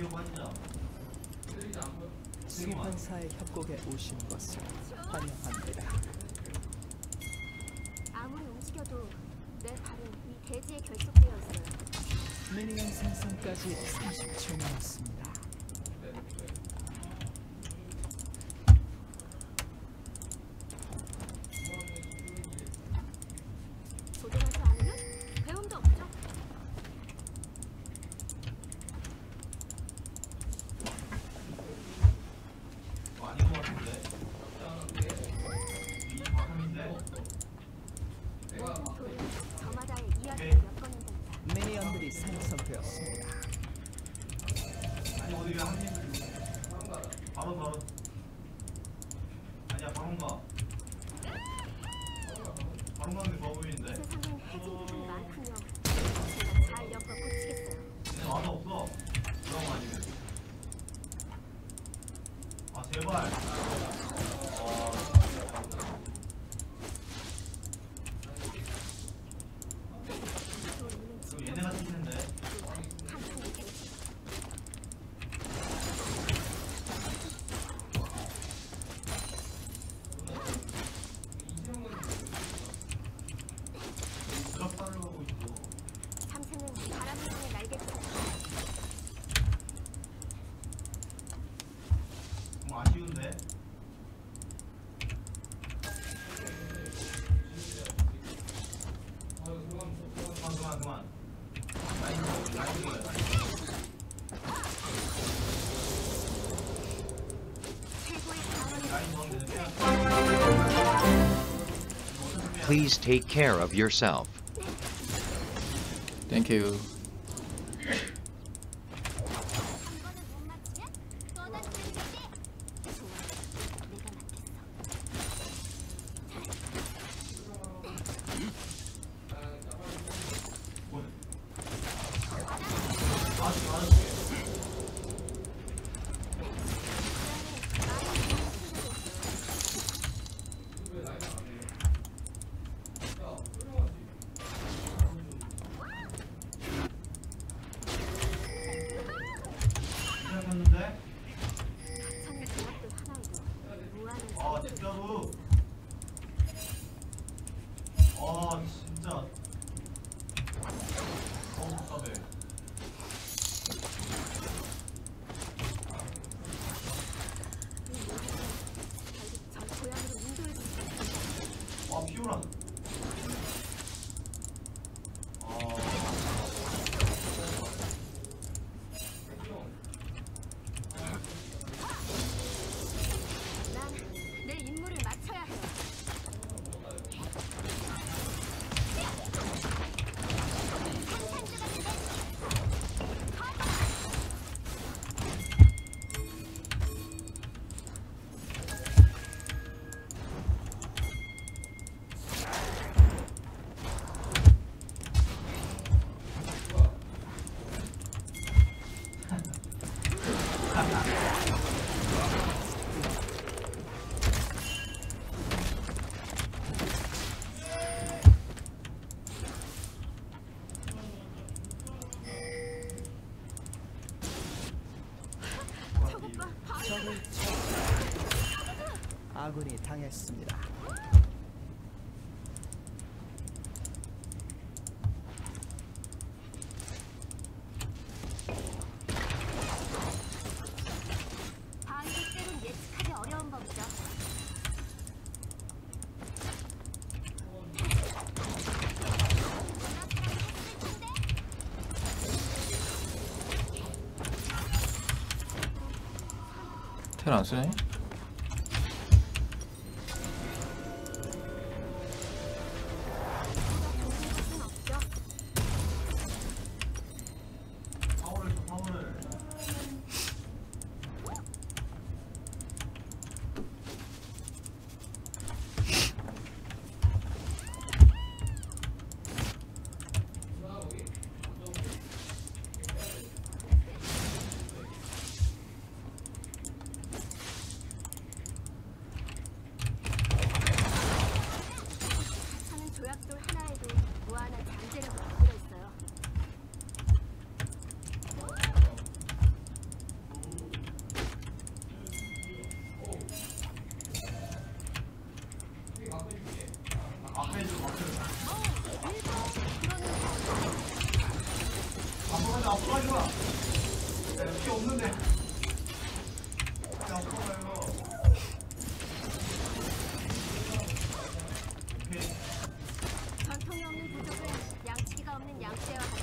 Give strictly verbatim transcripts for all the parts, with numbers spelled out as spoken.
소환사의 협곡에 오신 것을 환영합니다. 아무리 움직여도 내 발은 이 대지에 결속되어 있어요. 미니언 생성까지 삼십 초 남았습니다. 조절하지 않으면 배움도 없죠. 아닌 것 같은데? 저마다의 이야기를 엮어낸답니다. 미니언들이 생성되었습니다. 아니 어디 왜 한 팀을 바로 바로 아니야 바로 가 바로 가는 게 좋아 보이는데 세상엔 해진들이 많군요. 제가 잘 엮어 고치겠어요. 근데 와도 없어 그런 거 아니면 아 제발 어 얘네가 칠 텐데 참새는 바람을 향해 날개치죠. 좀 아쉬운데 그만 그만 그만 라인 라인 라인 최고의 방어는 라인 넣으면 되는데 Please take care of yourself. Thank you. 시작했는데 천의 조합들 하나에도 무한한 아 진짜로 아 진짜 너무 답답해 절 고향으로 인도해 주세요. 아 피오라 난 내 임무를 마쳐야 해요. 저것 봐, 바로 적을 아군이 당했습니다. 바위를 때론 예측하기 어려운 법이죠. 텔 안 쓰네? 순 없죠. 파워를 줘 파워를 없는데. 야, 없어봐요. 오케이. 전통이 없는 부족은 양치기가 없는 양떼와 같다.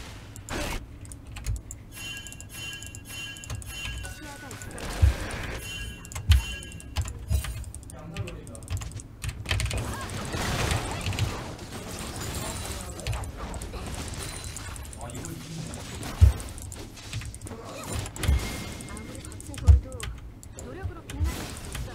시야가 있어. 양살놀이가. 아, 이거 이기네. 아무리 거친 돌도 노력으로 빛나는 수 있어.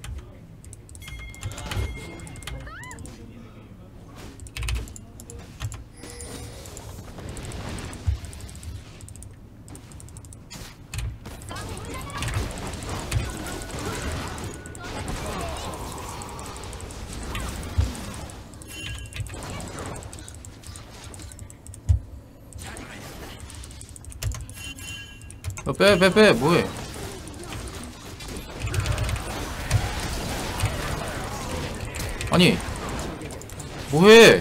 야, 빼, 빼, 빼, 뭐해? 아니, 뭐해?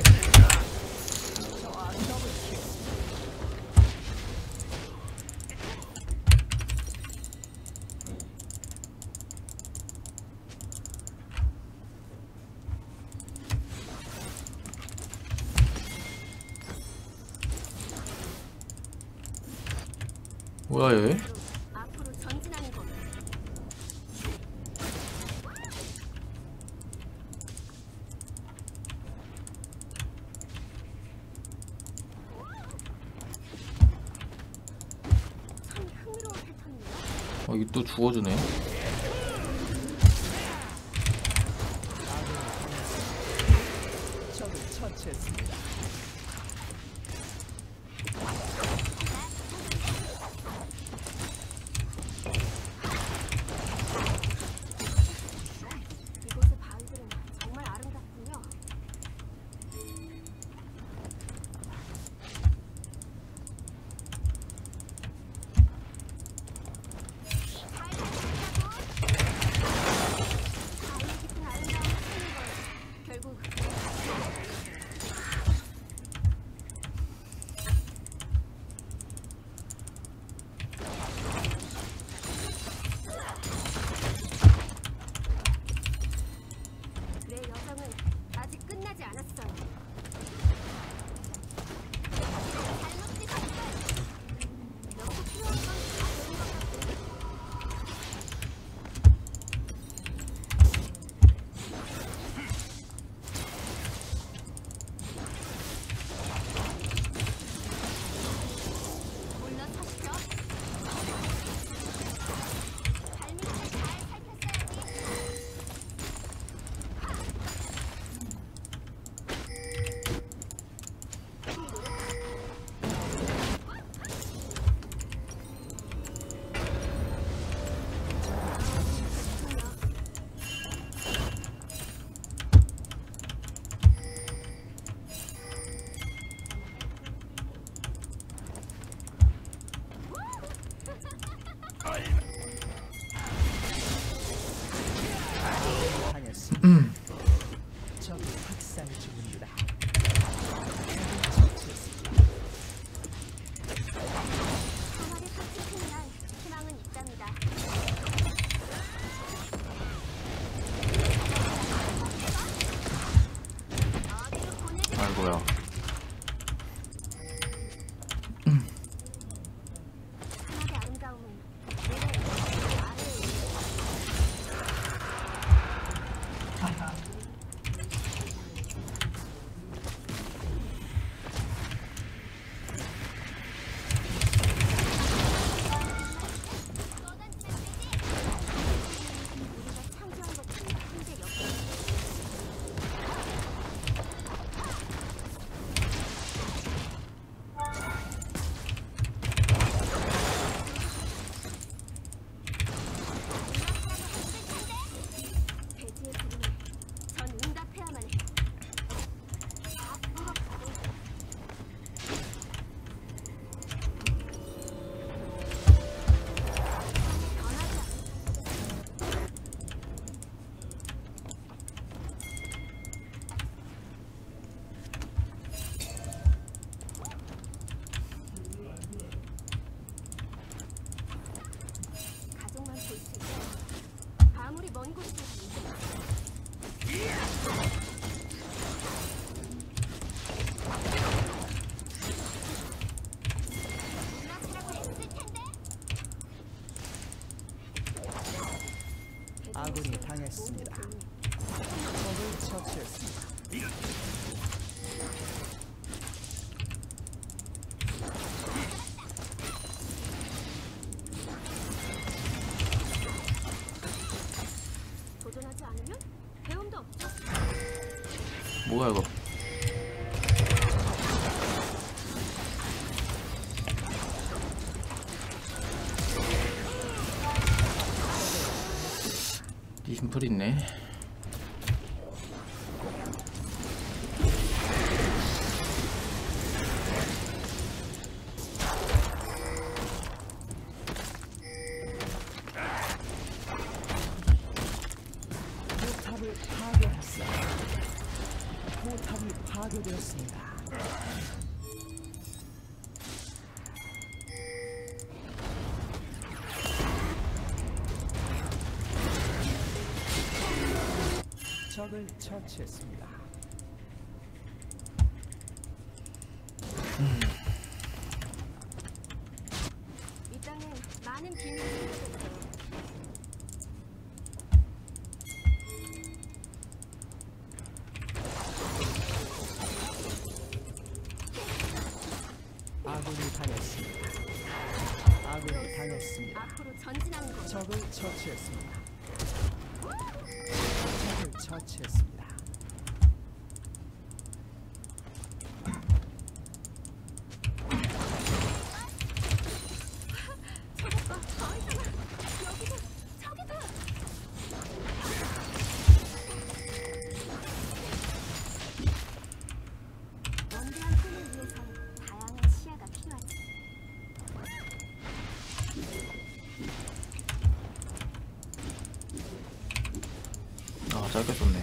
뭐야 얘? 앞으로 전진하는 것. 참 흥미로운 패턴이네. 어, 이게 또 죽어주네. 적을 처치했습니다. 이곳의 바위들은 정말 아름답군요. 바위 깊은 아름다운 하는 걸 결국 내 여정은 아직 끝나지 않았어요. 잘못 찍었어요. 여기 필요한 건 다 되는 것 같고. 물러서시죠. 발밑을 잘 살폈어야지. 당했습니다. 적이 학살 중입니다. 적을 처치했습니다. 하나를 파티큰 날 희망은 있답니다. 어디로 보내줄 아이고야. 하나의 아름다움은 내려 아래에 있어. 아군이 당했습니다. 적을 처치했습니다. 도전하지 않으면 배움도 없죠. 뭐야 이거? 리심플 있네. 포탑을 파괴했어요. 포탑이 파괴되었습니다. 적을 처치했습니다. 이 땅에 많은 비밀이 숨겨져 있어요. 아군이 당했습니다. 아군이 당했습니다. 앞으로 전진하는 거. 적을 처치했습니다. 적을 처치했습니다. 저것 봐, 더 있잖아. 여기도, 저기도. 원대한 꿈을 위해서 다양한 시야가 필요하지. 아 짧게 썼네.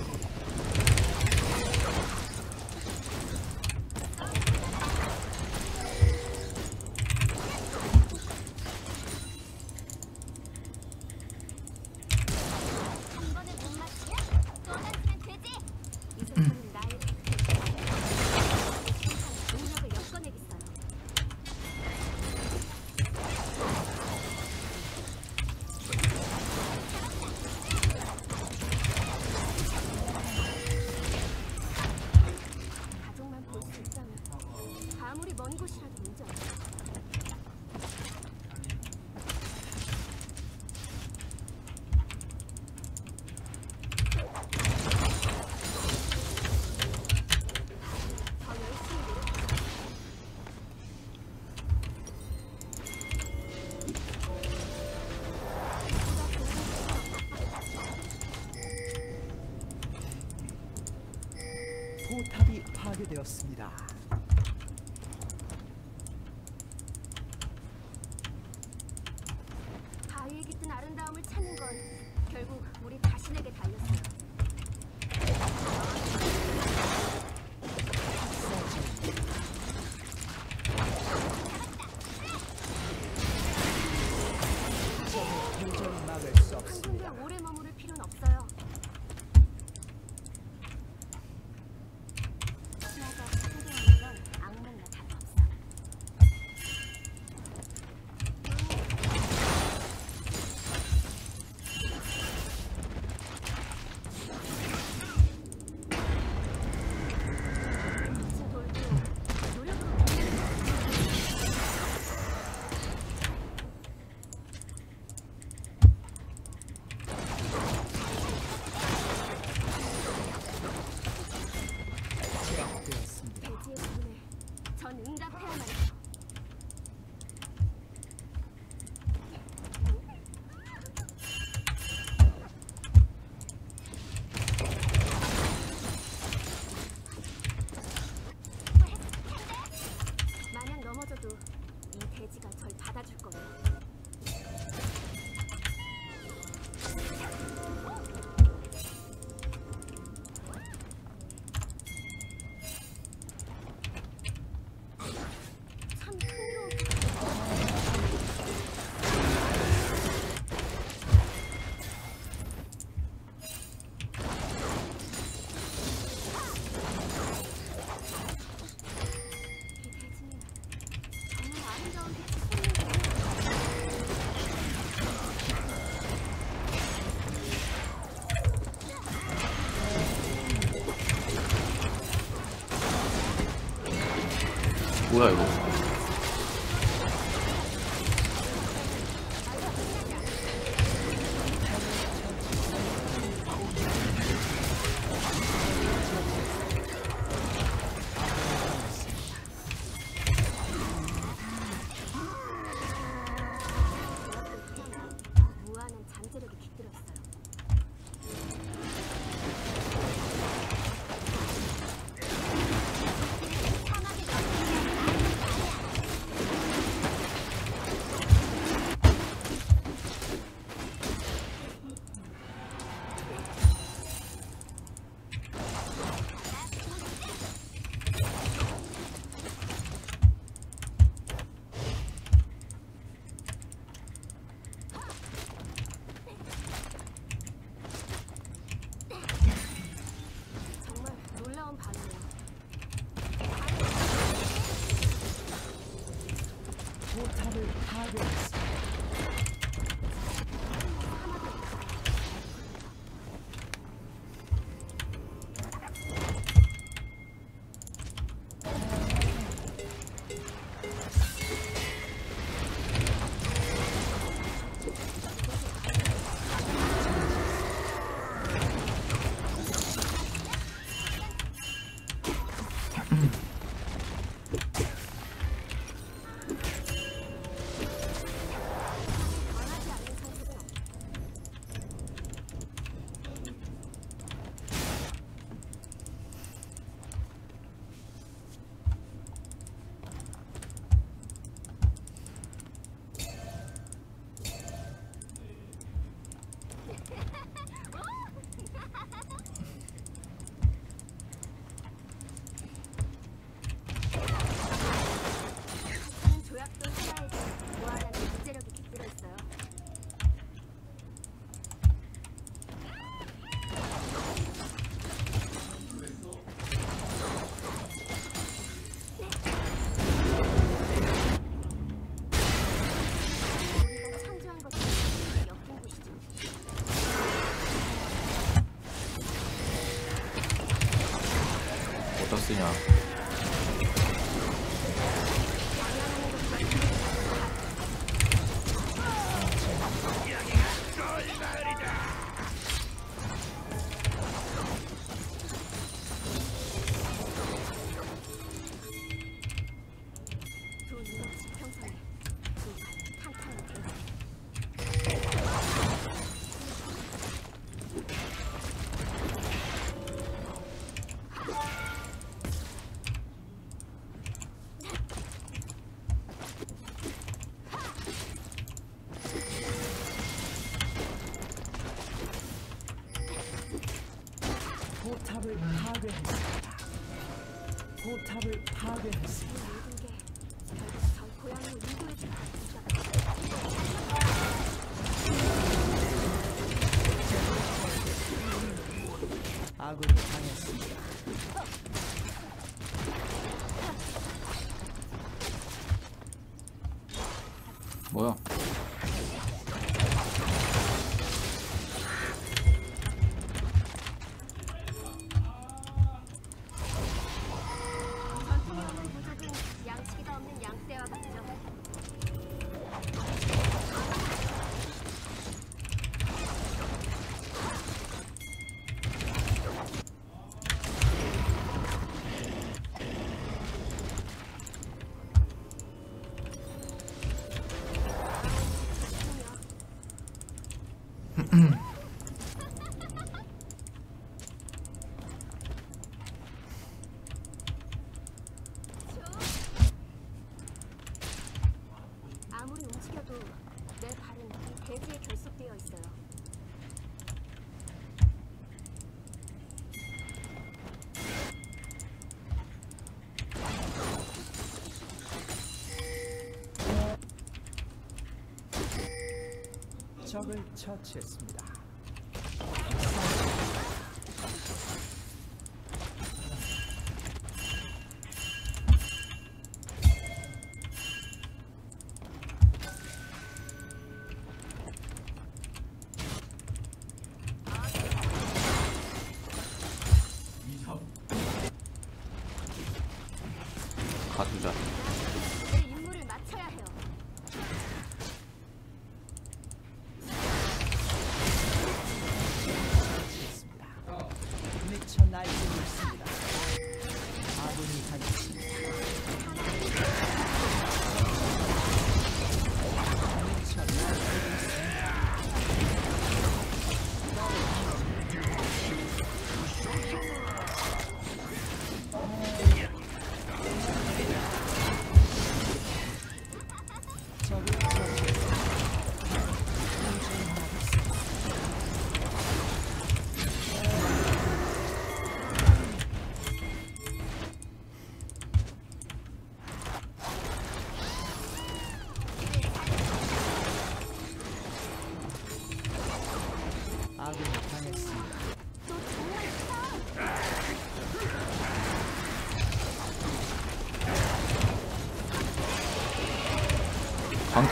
한 번에 못 맞추면 또 던지면 되지. 이 세상은 나의 능력을 엮어내겠어요. 가족만 볼 수 있다면 아무리 먼 곳이라도 문제 없어. 더 열심히 노력해. 포탑이 파괴되었습니다. 바위에 깃든 아름다움을 찾는 건 결국 우리 자신에게 달렸어요. 적의 도저히 막을 수 한 군데 없습니다. 오래 머무를 필요는 없어요. 시야가 풍부한 건 악몽이나 다름없어. 뭐야 이거? 무한한 잠재력이 깃들어 있어요. 정말 놀라운 반응이에요. 포탑을 파괴했습니다. 원하지 않는 선택은 없어. 큰 조약도 살아야지 무한한 잠재력이 깃들어 있어요. 우리가 창조한 것이 엮인 곳이죠. 어디다 쓰냐? 두 눈의 지평선에 두 탄탄한 대지. 포탑을 파괴했습니다. 포탑을 파괴했습니다. 모든 게 결국 저 고향으로 인도해줄 것 같습니다. 아군이 당했습니다. 뭐야? 전통에 오는 부족은 양치기가 없는 양떼와 같죠. 아무리 움직여도 내 발은 이 대지에 결속되어 있어요. 적을 처치했습니다. 가두자.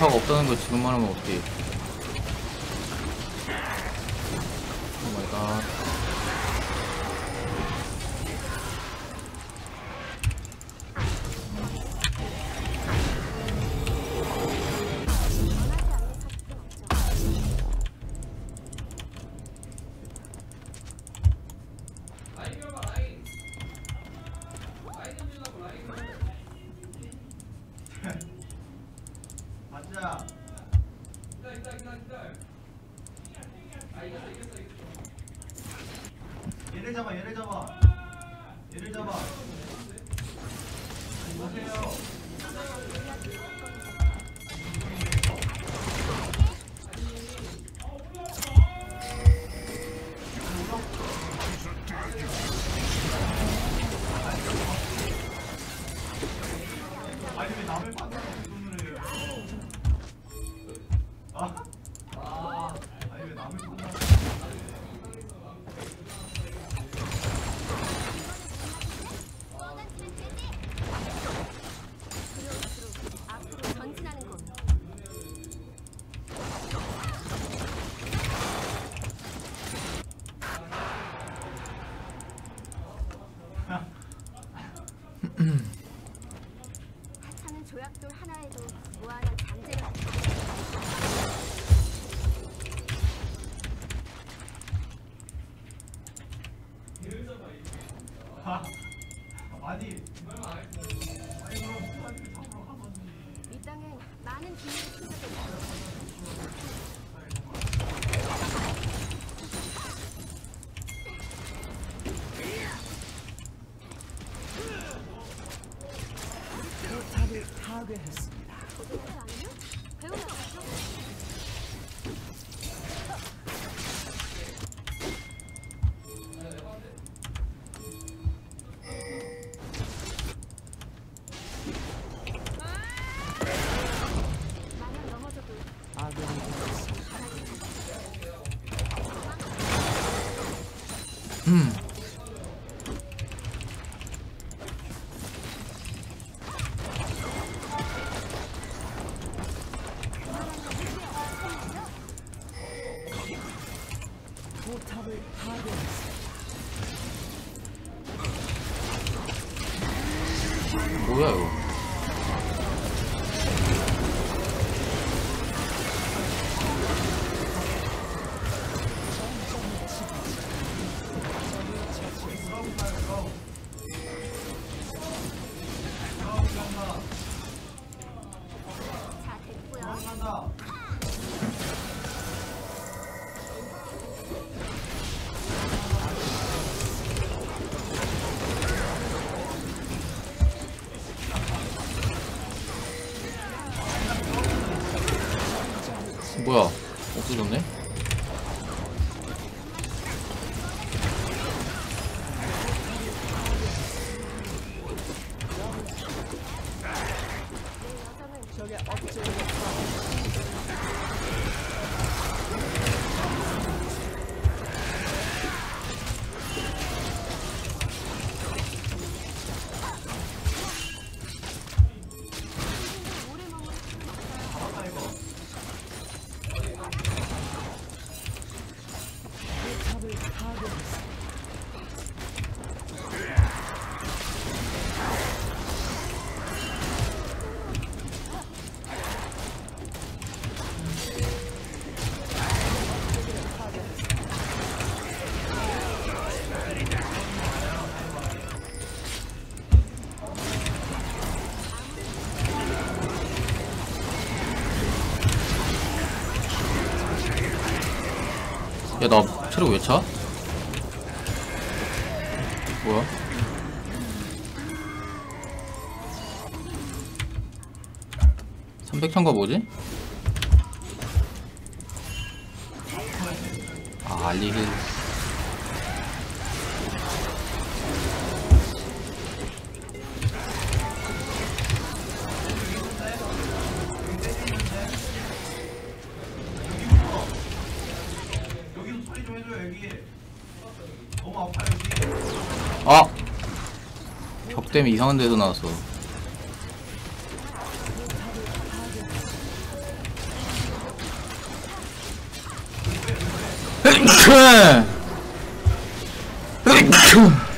리퍼가 없다는 거 지금 말하면 어떡해. 오 마이 갓. 맞자. 기다려 기다려 기다려 기다려. 아 이겼어 이겼어 이겼어. 얘를 잡아 얘를 잡아. 얘를 잡아. 보세요. 아니 왜 남을 빠져? 아? 아, 아니 왜 남을 보나? 앞으로 전진하는 건. 하찮은 조약돌 하나에도 무한한 잔재가. 아, 아니, 아니 그럼 후반을 잡으러 가봤지. 이 땅엔 많은 기회를 숨겨져 있어. 포탑을 파괴했습니다. 고생을 안 해요? 배우면 없죠? 마냥 넘어져도 아군이 되었습니다. 음. 포탑을 파괴했습니다. 뭐야 이거. 다 됐고요. 간다. 뭐야. 없어졌네. 적의 억제를 오래 머무를 필요는 없어요. 잡았다 이거. 포탑을 파괴했습니다. 야, 나 체력 왜 차? 뭐야? 삼백 천가 뭐지? 아, 알리힐. 여기도 처리 좀 해줘 여기. 너무 아파 여기. 아! 벽 때문에 이상한 데서 나왔어. 으이크! 으이크!